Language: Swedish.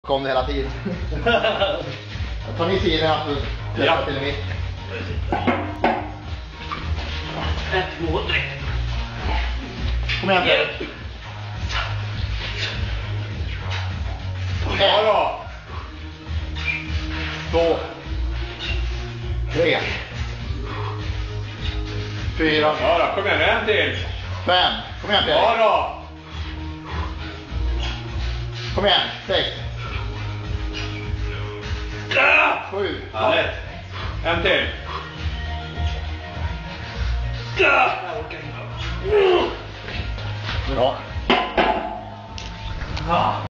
Kom det hela tiden. Jag tar ni sidan så träffar till mitt. 1, 2, 3. Kom igen Fredrik. Ja då. 2 3 4 Ja då, kom igen, en till. 5. Kom igen Fredrik. Ja då. Kom igen, 6 7 Härligt. En till. Bra.